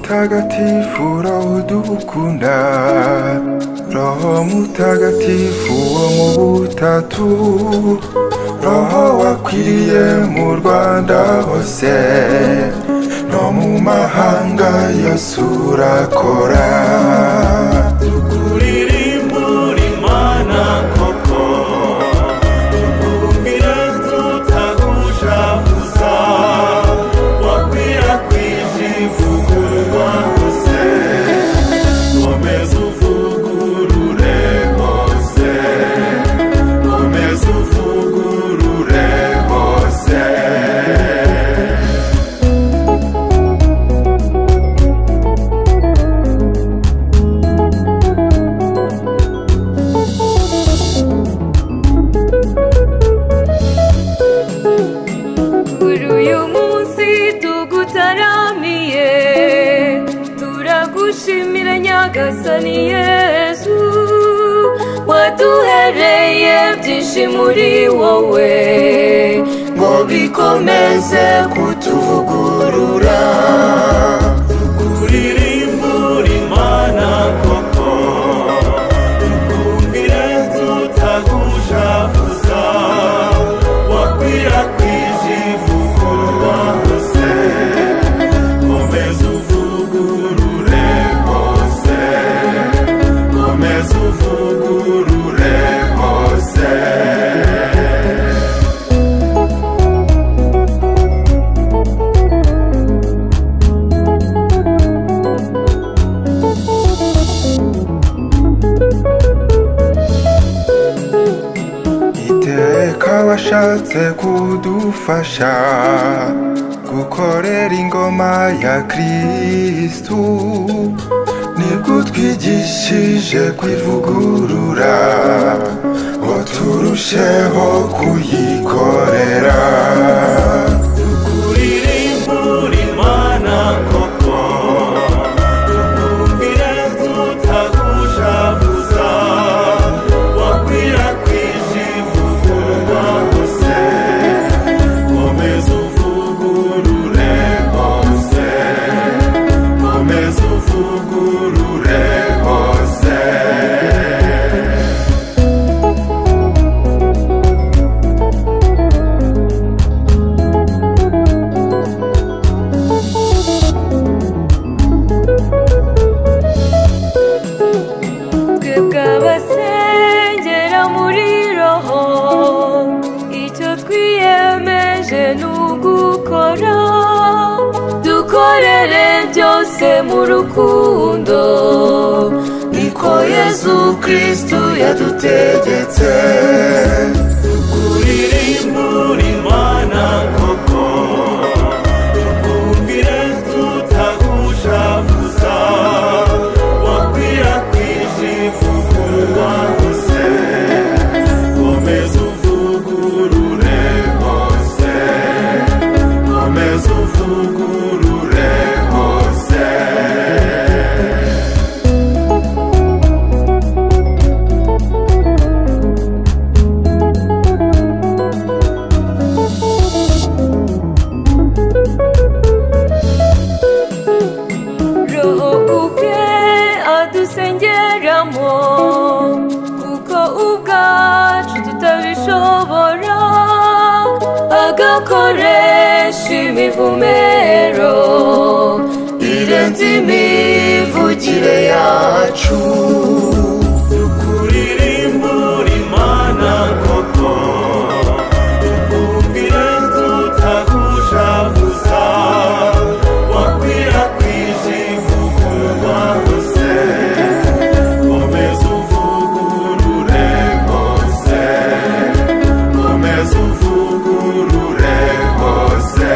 mutagatifu roho udukunda, roho mutagatifu wo mu butatu, roho wakwiriye mu Rwanda hose no mu mahanga yose urakora. Tukuririmbura Imana koko, tukumvire tutagushavuza, wakwirakwije ivugururwa hose, komeza uvugurure hose, komeza uvugurure hose. Turagushimira Nyagasani Yesu, waduhereye byinshi muri wowe, ngo bikomeze kutuvugurura. Tukuririmbura Imana koko, tukumvire tutagushavuza, wakwirakwije ivugururwa hose, komeza uvugurure hose, komeza uvugurure hose. Iteka washatse kudufasha gukorera ingoma ya Kristu, nibwo twigishije kwivugurura ngo turusheho kuyikorera. Tukuririmbura Imana koko, tukumvire tutagushavuza, wakwirakwije ivugururwa hose, komeza uvugurure hose, komeza uvugurure hose. Twebwe abasengera muri roho, icyo twiyemeje ni ugukora, dukorere byose mu rukundo, niko Yesu Kristu yadutegetse. Tukuririmbura Imana koko, tukumvire tutagushavuza, wakwirakwije ivugururwa hose, komeza uvugurure hose, komeza uvugurure hose. Roho ubwe adusengeramo, kuko ubwacu tutabishobora, agakoresha imivumero irenze imivugire yacu. Tukuririmbura Imana koko, tukumvire tutagushavuza, wakwirakwije ivugururwa hose, komeza uvugurure hose, komeza uvugurure hose.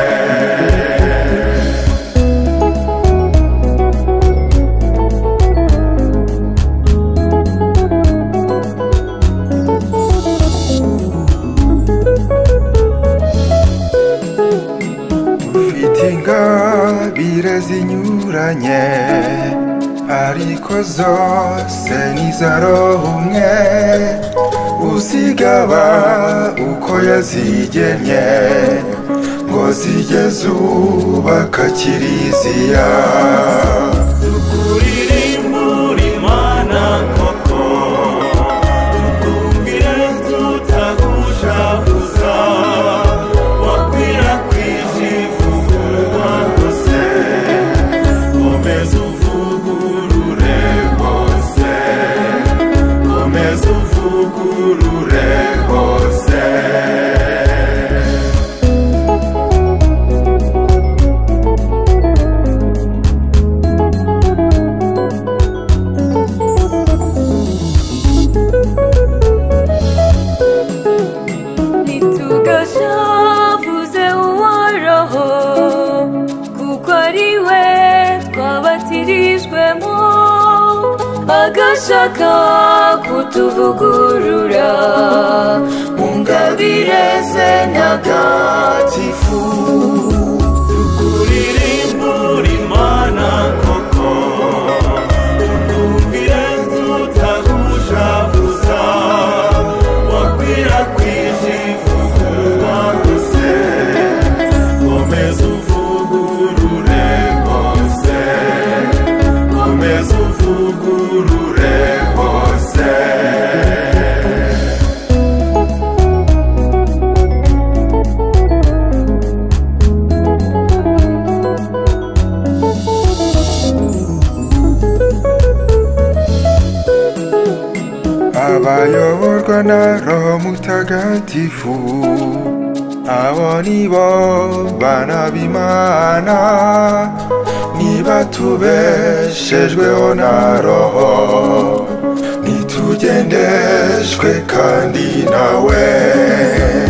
Ufite ingabire zinyuranye, ariko zose ni za Roho umwe, uzigaba uko yazigennye, ngo zigeze ubaka Kiliziya. agashaka kutuvugurura mu ngabire ze ntagatifu. Tukuririmba Imana koko, utumvire tutagushavuza, wakwirakwije ivugururwa hose, komeza uvugurure hose, komeza uvugurure hose. abayoborwa na Roho Mutagatifu, abo nibo bana b'Imana, niba tubeshejweho na Roho, nitugendeshwe kandi nawe.